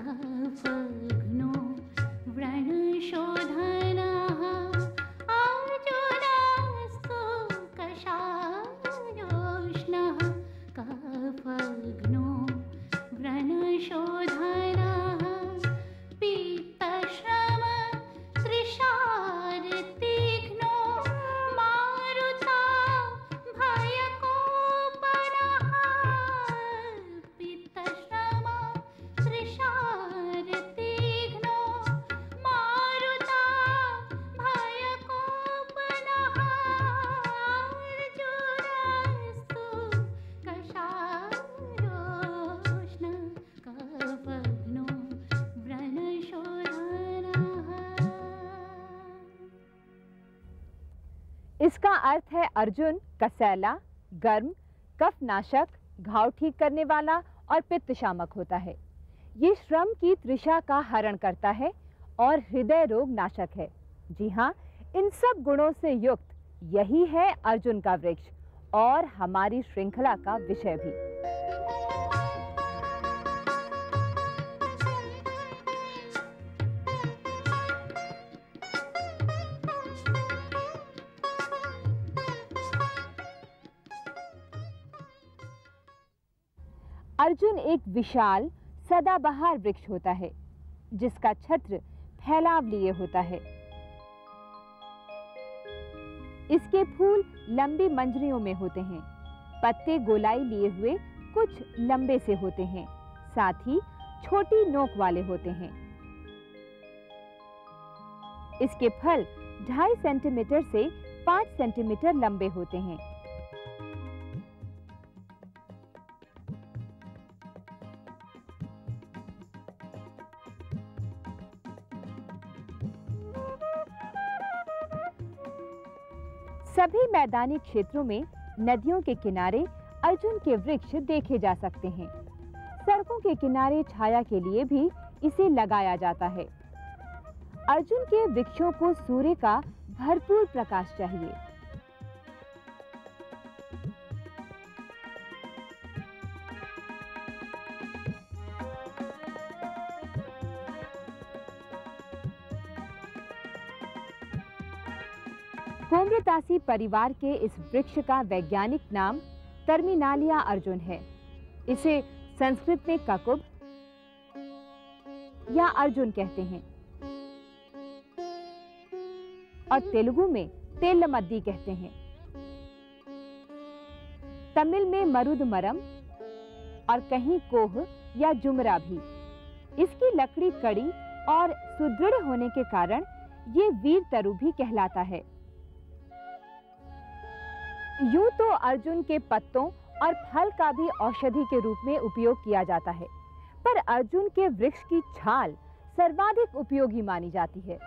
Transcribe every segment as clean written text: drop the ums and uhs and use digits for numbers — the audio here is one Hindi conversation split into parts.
कफग्नो व्रणशोधनः अर्जुनस्तु कषायोष्णः कफग्नो व्रणशोधनः पीतश्रम त्रिशार्तिघ्नो मारुता भयकोपनः पीतश्रम त्रिशार्तिघ्नो मारुता भयकोपनः अर्जुनस्तु कषायोष्ण कफग्नो व्रणशोधनः। इसका अर्थ है अर्जुन कसैला, गर्म, कफनाशक, घाव ठीक करने वाला और पित्त शामक होता है। ये श्रम की तृषा का हरण करता है और हृदय रोग नाशक है। जी हाँ, इन सब गुणों से युक्त यही है अर्जुन का वृक्ष और हमारी श्रृंखला का विषय भी। अर्जुन एक विशाल सदाबहार वृक्ष होता है जिसका छत्र फैलाव लिए होता है। इसके फूल लंबी मंजरियों में होते हैं। पत्ते गोलाई लिए हुए कुछ लंबे से होते हैं, साथ ही छोटी नोक वाले होते हैं। इसके फल 2.5 सेंटीमीटर से 5 सेंटीमीटर लंबे होते हैं। सभी मैदानी क्षेत्रों में नदियों के किनारे अर्जुन के वृक्ष देखे जा सकते हैं। सड़कों के किनारे छाया के लिए भी इसे लगाया जाता है। अर्जुन के वृक्षों को सूर्य का भरपूर प्रकाश चाहिए। कोम्रतासी परिवार के इस वृक्ष का वैज्ञानिक नाम टर्मिनालिया अर्जुन है। इसे संस्कृत में ककुब या अर्जुन कहते हैं और तेलुगु में तेलमद्दी कहते हैं। तमिल में मरुदमरम और कहीं कोह या जुमरा भी। इसकी लकड़ी कड़ी और सुदृढ़ होने के कारण ये वीर तरु भी कहलाता है। यूं तो अर्जुन के पत्तों और फल का भी औषधि के रूप में उपयोग किया जाता है, पर अर्जुन के वृक्ष की छाल सर्वाधिक उपयोगी मानी जाती है।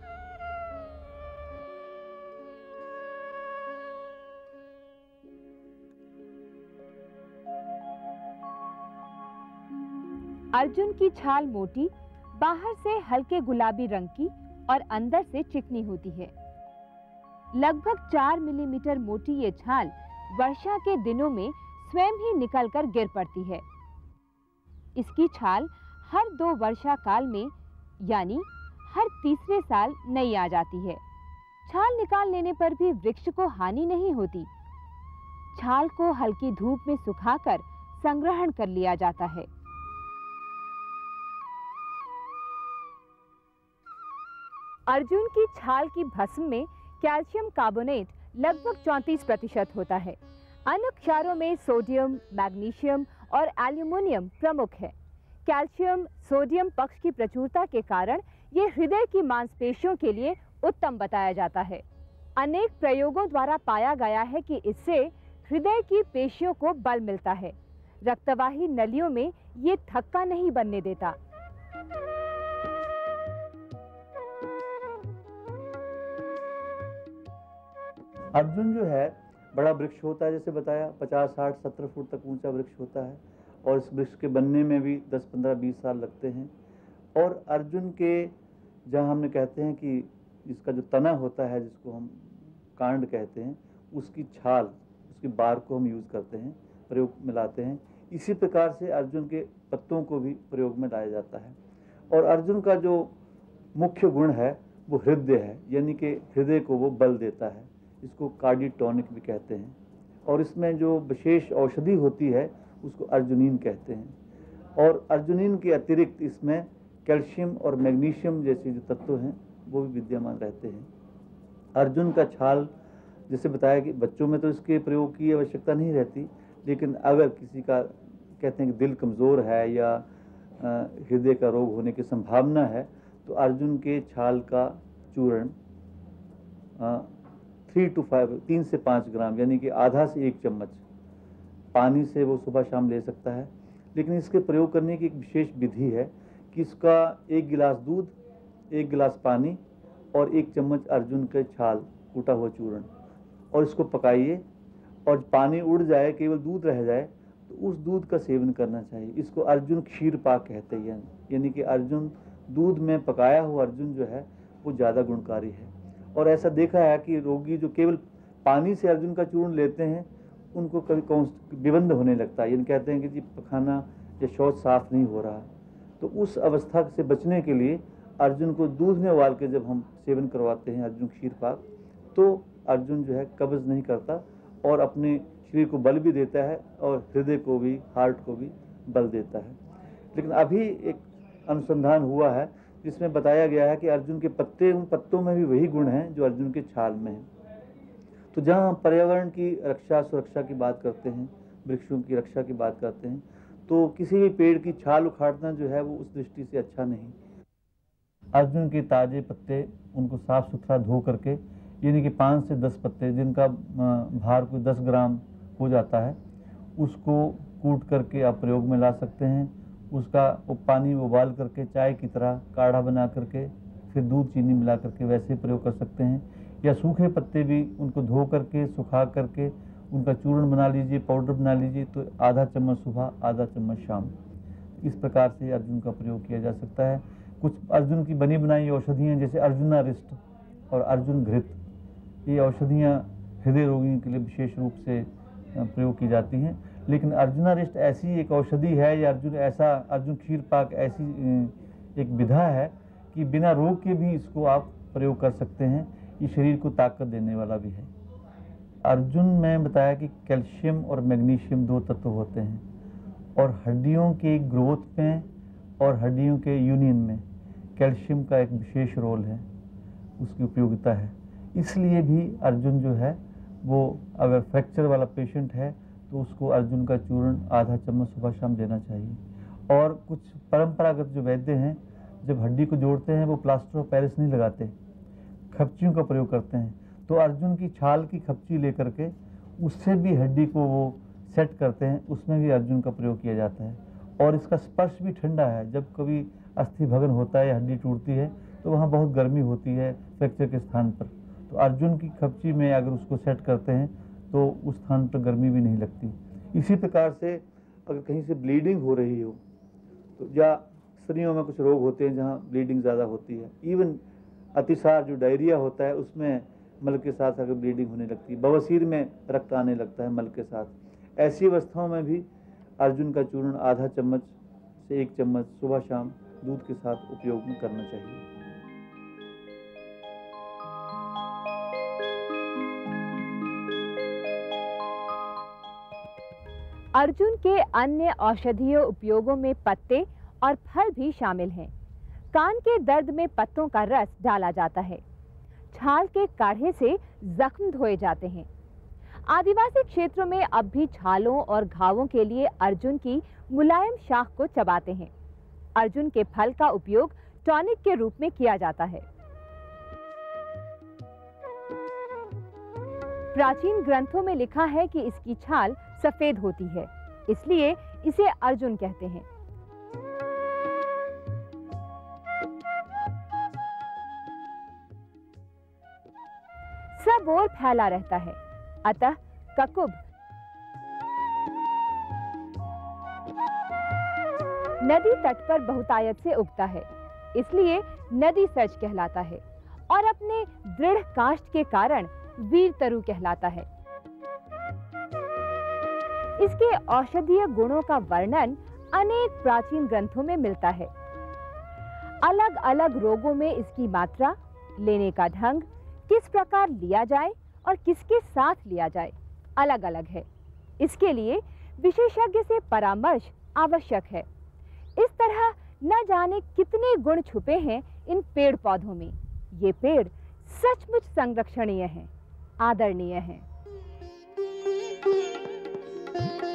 अर्जुन की छाल मोटी, बाहर से हल्के गुलाबी रंग की और अंदर से चिकनी होती है। लगभग 4 मिलीमीटर मोटी ये छाल वर्षा के दिनों में स्वयं ही निकलकर गिर पड़ती है। इसकी छाल हर 2 वर्षा काल में यानी हर तीसरे साल नई आ जाती है। छाल निकाल लेने पर भी वृक्ष को हानि नहीं होती। छाल को हल्की धूप में सुखाकर संग्रहण कर लिया जाता है। अर्जुन की छाल की भस्म में कैल्शियम कार्बोनेट लगभग 34% होता है। अन्य क्षारों में सोडियम, मैग्नीशियम और एल्यूमिनियम प्रमुख है। कैल्शियम सोडियम पक्ष की प्रचुरता के कारण ये हृदय की मांसपेशियों के लिए उत्तम बताया जाता है। अनेक प्रयोगों द्वारा पाया गया है कि इससे हृदय की पेशियों को बल मिलता है। रक्तवाही नलियों में ये थक्का नहीं बनने देता। अर्जुन जो है बड़ा वृक्ष होता है, जैसे बताया 50, 60, 70 फुट तक ऊंचा वृक्ष होता है और इस वृक्ष के बनने में भी 10, 15, 20 साल लगते हैं। और अर्जुन के जहाँ हमने कहते हैं कि इसका जो तना होता है, जिसको हम कांड कहते हैं, उसकी छाल, उसकी बार को हम यूज़ करते हैं, प्रयोग में लाते हैं। इसी प्रकार से अर्जुन के पत्तों को भी प्रयोग में लाया जाता है। और अर्जुन का जो मुख्य गुण है वो हृदय है, यानी कि हृदय को वो बल देता है। इसको कार्डियोटॉनिक भी कहते हैं। और इसमें जो विशेष औषधि होती है उसको अर्जुनीन कहते हैं। और अर्जुनीन के अतिरिक्त इसमें कैल्शियम और मैग्नीशियम जैसे जो तत्व हैं वो भी विद्यमान रहते हैं। अर्जुन का छाल जैसे बताया कि बच्चों में तो इसके प्रयोग की आवश्यकता नहीं रहती, लेकिन अगर किसी का कहते हैं कि दिल कमज़ोर है या हृदय का रोग होने की संभावना है तो अर्जुन के छाल का चूर्ण 3 से 5 ग्राम यानी कि आधा से 1 चम्मच पानी से वो सुबह शाम ले सकता है। लेकिन इसके प्रयोग करने की एक विशेष विधि है कि इसका 1 गिलास दूध, 1 गिलास पानी और 1 चम्मच अर्जुन के छाल कूटा हुआ चूर्ण, और इसको पकाइए और पानी उड़ जाए, केवल दूध रह जाए तो उस दूध का सेवन करना चाहिए। इसको अर्जुन क्षीर पाक कहते हैं, यानी कि अर्जुन दूध में पकाया हुआ अर्जुन जो है वो ज़्यादा गुणकारी है। और ऐसा देखा है कि रोगी जो केवल पानी से अर्जुन का चूर्ण लेते हैं उनको कभी विबंध होने लगता है, यानी कहते हैं कि जी पखाना या शौच साफ नहीं हो रहा। तो उस अवस्था से बचने के लिए अर्जुन को दूध में उबाल के जब हम सेवन करवाते हैं अर्जुन क्षीर पाक, तो अर्जुन जो है कब्ज नहीं करता और अपने शरीर को बल भी देता है और हृदय को भी, हार्ट को भी बल देता है। लेकिन अभी एक अनुसंधान हुआ है जिसमें बताया गया है कि अर्जुन के पत्ते, उन पत्तों में भी वही गुण हैं जो अर्जुन के छाल में हैं। तो जहाँ हम पर्यावरण की रक्षा, सुरक्षा की बात करते हैं, वृक्षों की रक्षा की बात करते हैं, तो किसी भी पेड़ की छाल उखाड़ना जो है वो उस दृष्टि से अच्छा नहीं। अर्जुन के ताजे पत्ते उनको साफ सुथरा धो करके, यानी कि 5 से 10 पत्ते जिनका भार कोई 10 ग्राम हो जाता है, उसको कूट करके आप प्रयोग में ला सकते हैं। उसका पानी उबाल करके चाय की तरह काढ़ा बना करके फिर दूध चीनी मिला करके वैसे प्रयोग कर सकते हैं। या सूखे पत्ते भी उनको धो करके सुखा करके उनका चूर्ण बना लीजिए, पाउडर बना लीजिए, तो आधा चम्मच सुबह, आधा चम्मच शाम, इस प्रकार से अर्जुन का प्रयोग किया जा सकता है। कुछ अर्जुन की बनी बनाई औषधियाँ जैसे अर्जुनारिष्ट और अर्जुन घृत, ये औषधियाँ हृदय रोगियों के लिए विशेष रूप से प्रयोग की जाती हैं। लेकिन अर्जुनारिष्ट ऐसी एक औषधि है या अर्जुन क्षीर पाक ऐसी एक विधा है कि बिना रोग के भी इसको आप प्रयोग कर सकते हैं। ये शरीर को ताकत देने वाला भी है। अर्जुन में बताया कि कैल्शियम और मैग्नीशियम 2 तत्व होते हैं और हड्डियों के ग्रोथ में और हड्डियों के यूनियन में कैल्शियम का एक विशेष रोल है, उसकी उपयोगिता है। इसलिए भी अर्जुन जो है वो अगर फ्रैक्चर वाला पेशेंट है तो उसको अर्जुन का चूर्ण आधा चम्मच सुबह शाम देना चाहिए। और कुछ परंपरागत जो वैद्य हैं जब हड्डी को जोड़ते हैं वो प्लास्टर ऑफ पेरिस नहीं लगाते, खपचियों का प्रयोग करते हैं। तो अर्जुन की छाल की खपची लेकर के उससे भी हड्डी को वो सेट करते हैं, उसमें भी अर्जुन का प्रयोग किया जाता है। और इसका स्पर्श भी ठंडा है। जब कभी अस्थि भंगन होता है या हड्डी टूटती है तो वहाँ बहुत गर्मी होती है फ्रैक्चर के स्थान पर, तो अर्जुन की खपची में अगर उसको सेट करते हैं तो उस स्थान पर गर्मी भी नहीं लगती। इसी प्रकार से अगर कहीं से ब्लीडिंग हो रही हो तो, या स्त्रियों में कुछ रोग होते हैं जहाँ ब्लीडिंग ज़्यादा होती है, इवन अतिसार जो डायरिया होता है उसमें मल के साथ अगर ब्लीडिंग होने लगती है, बवासीर में रक्त आने लगता है मल के साथ, ऐसी अवस्थाओं में भी अर्जुन का चूर्ण आधा चम्मच से 1 चम्मच सुबह शाम दूध के साथ उपयोग में करना चाहिए। अर्जुन के अन्य औषधीय उपयोगों में पत्ते और फल भी शामिल हैं। कान के दर्द में पत्तों का रस डाला जाता है। छाल के काढ़े से जख्म धोए जाते हैं। आदिवासी क्षेत्रों में अब भी छालों और घावों के लिए अर्जुन की मुलायम शाख को चबाते हैं। अर्जुन के फल का उपयोग टॉनिक के रूप में किया जाता है। प्राचीन ग्रंथों में लिखा है कि इसकी छाल सफेद होती है, इसलिए इसे अर्जुन कहते हैं। सब ओर फैला रहता है, अतः ककुभ नदी तट पर बहुतायत से उगता है, इसलिए नदी सच कहलाता है और अपने दृढ़ काष्ठ के कारण वीर तरु कहलाता है। इसके औषधीय गुणों का वर्णन अनेक प्राचीन ग्रंथों में मिलता है। अलग अलग रोगों में इसकी मात्रा, लेने का ढंग, किस प्रकार लिया जाए और किसके साथ लिया जाए, अलग अलग है। इसके लिए विशेषज्ञ से परामर्श आवश्यक है। इस तरह न जाने कितने गुण छुपे हैं इन पेड़ पौधों में। ये पेड़ सचमुच संरक्षणीय हैं, आदरणीय हैं।